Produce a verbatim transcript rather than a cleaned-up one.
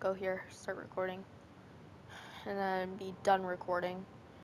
go here, start recording, and then be done recording.